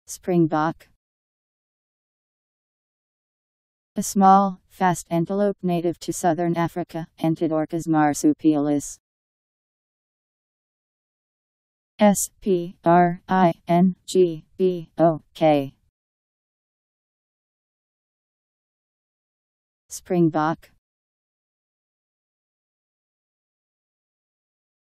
Springbok. A small, fast antelope native to southern Africa, Antidorcas marsupialis. Springbok. Springbok.